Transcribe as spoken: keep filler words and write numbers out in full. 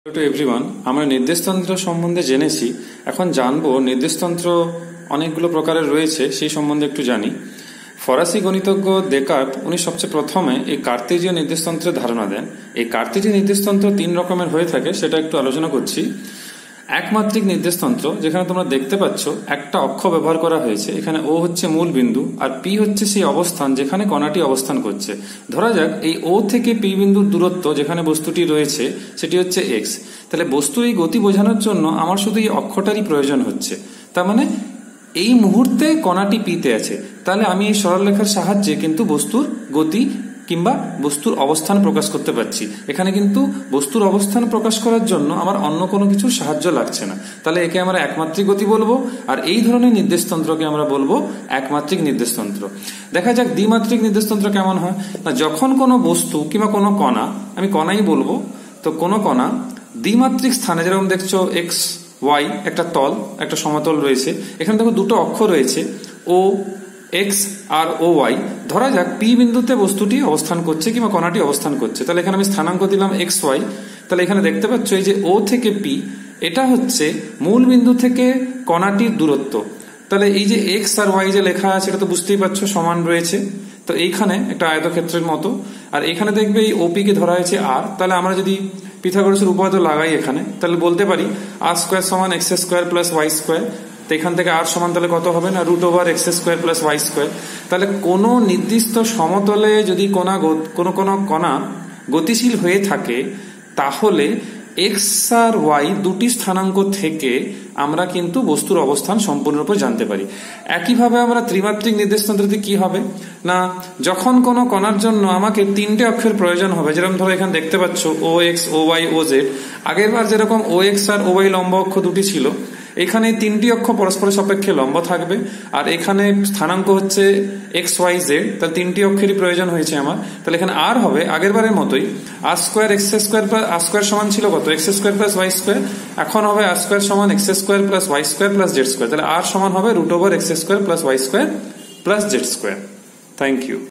To everyone, আমরা নির্দেশতন্ত্র সম্বন্ধে জেনেছি। এখন জানবো নির্দেশতন্ত্র অনেকগুলো প্রকারের রয়েছে, সেই সম্বন্ধে একটু জানি। ফরাসি গণিতজ্ঞ দেকার্ত উনি সবচেয়ে প্রথমে এই কার্তেজীয় নির্দেশতন্ত্রের ধারণা দেন। এই কার্তেজীয় নির্দেশতন্ত্র তিন রকমের হয়ে থাকে, সেটা একটু আলোচনা করছি। একমাত্রিক নির্দেশতন্ত্র, যেখানে তোমরা দেখতে পাচ্ছ একটা অক্ষ ব্যবহার করা হয়েছে। এখানে ও হচ্ছে মূল বিন্দু আর পি হচ্ছে সেই অবস্থান যেখানে কণাটি অবস্থান করছে। ধরা যাক এই ও থেকে পি বিন্দুর দূরত্ব যেখানে বস্তুটি রয়েছে সেটি হচ্ছে এক্স। তাহলে বস্তুর এই গতি বোঝানোর জন্য আমার শুধু এই অক্ষটারই প্রয়োজন হচ্ছে। তার মানে এই মুহূর্তে কণাটি পিতে আছে, তাহলে আমি এই সরলরেখার সাহায্যে কিন্তু বস্তুর গতি কিংবা বস্তুর অবস্থান প্রকাশ করতে পারছি। এখানে কিন্তু বস্তুর অবস্থান প্রকাশ করার জন্য আমার অন্য কোনো কিছুর সাহায্য লাগছে না। তাহলে একে আমরা একমাত্রিক গতি বলবো, আর এই ধরনের নির্দেশতন্ত্রকে আমরা বলবো একমাত্রিক নির্দেশতন্ত্র। দেখা যাক দ্বিমাত্রিক নির্দেশতন্ত্র কেমন হয়। না, যখন কোনো বস্তু কিংবা কোনো কণা, আমি কণাই বলবো, তো কোনো কণা দ্বিমাত্রিক স্থানে, যেরকম দেখছো এক্স ওয়াই একটা তল, একটা সমতল রয়েছে, এখানে দেখো দুটো অক্ষ রয়েছে ও এক্স আর ও ওয়াই। ধরা যাক পি বিন্দুতে বস্তুটি অবস্থান করছে কিংবা কণাটি অবস্থান করছে। তাহলে এখানে আমি স্থানাঙ্ক দিলাম এক্স ওয়াই। তাহলে এখানে দেখতে পাচ্ছ এই যে ও থেকে পি, এটা হচ্ছে মূল বিন্দু থেকে কণাটির দূরত্ব। তাহলে এই যে এক্স আর ওয়াই যে লেখা আছে এটা তো বুঝতেই পারছো সমান রয়েছে। তো এইখানে একটা আয়তক্ষেত্রের মতো, আর এখানে দেখবে এই ওপি কে ধরা হয়েছে আর। তাহলে আমরা যদি পিথাগোরাসের উপপাদ্য লাগাই এখানে, তাহলে বলতে পারি আর স্কোয়ার সমান x square plus y square. তো এখান থেকে আর সমান তাহলে কত হবে না root over x square plus y square. তাহলে কোনো নির্দিষ্ট সমতলে যদি কোনা কোনো কোনো কণা গতিশীল হয়ে থাকে, তাহলে এক্স আর ওয়াই দুটি স্থানাঙ্ক থেকে আমরা কিন্তু বস্তুর অবস্থান সম্পূর্ণরূপে জানতে পারি। একইভাবে আমরা ত্রিমাত্রিক নির্দেশতন্ত্রতে কি হবে না, যখন কোনো কণার জন্য আমাকে তিনটে অক্ষের প্রয়োজন হবে, যেরকম ধরো এখানে দেখতে পাচ্ছ O x O y O z. আগের বার যেরকম ও এক্স আর ও ওয়াই লম্ব অক্ষ দুটি ছিল, এখানে তিনটি অক্ষ পরস্পরের সাপেক্ষে লম্ব থাকবে, আর এখানে স্থানাঙ্ক হচ্ছে এক্স ওয়াই জেড। তাহলে তিনটি অক্ষেরই প্রয়োজন হয়েছে আমার। তাহলে এখানে আর হবে আগের বারের মতোই r square x square plus r square সমান ছিল কত x square plus y square. এখন হবে আর স্কোয়ার সমান x square plus y square plus z square. তাহলে আর সমান হবে root over x square plus y square plus z square. Thank you.